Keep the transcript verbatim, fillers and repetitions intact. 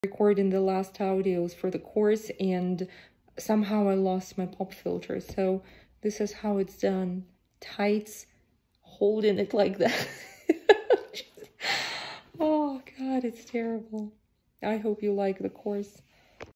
recording the last audios for the course, and somehow I lost my pop filter. So this is how it's done. Tights, holding it like that. Oh God, it's terrible. I hope you like the course.